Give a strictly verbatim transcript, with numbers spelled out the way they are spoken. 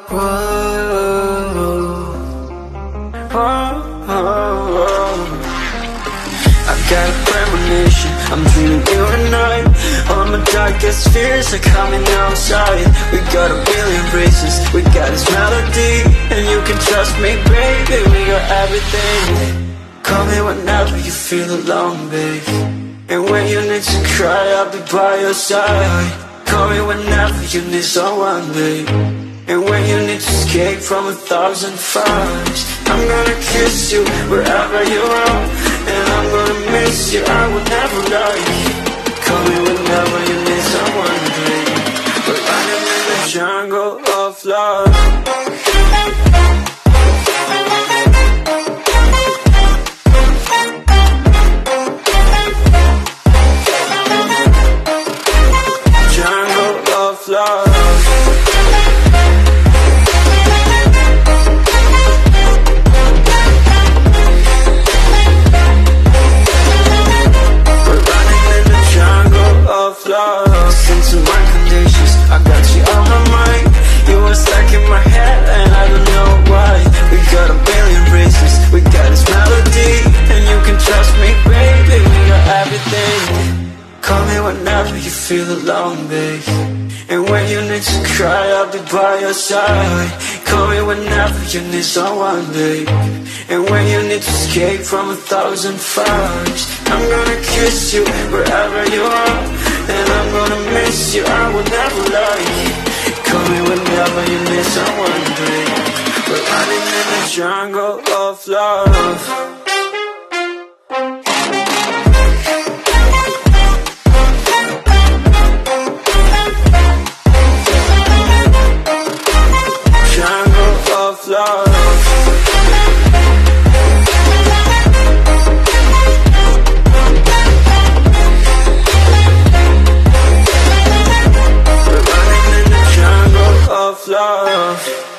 Whoa, whoa, whoa. I got a premonition, I'm dreaming you and I. All my darkest fears are coming outside. We got a billion races, we got this melody, and you can trust me, baby, we got everything. Call me whenever you feel alone, babe, and when you need to cry, I'll be by your side. Call me whenever you need someone, babe, and when you need to escape from a thousand fires. I'm gonna kiss you wherever you are, and I'm gonna miss you, I will never lie. Call me whenever you need someone, babe. We're running in the jungle of love. Listen to my conditions, I got you on my mind. You are stuck in my head and I don't know why. We got a billion races, we got this melody, and you can trust me, baby, we got everything. Call me whenever you feel alone, babe, and when you need to cry, I'll be by your side. Call me whenever you need someone, babe, and when you need to escape from a thousand fires. I'm gonna kiss you wherever you are, and I'm gonna miss you, I will never lie. Call me whenever you need someone, babe. We're running in the jungle of love. Love. We're running in the jungle of love.